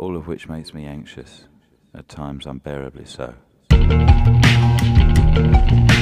all of which makes me anxious, at times unbearably so.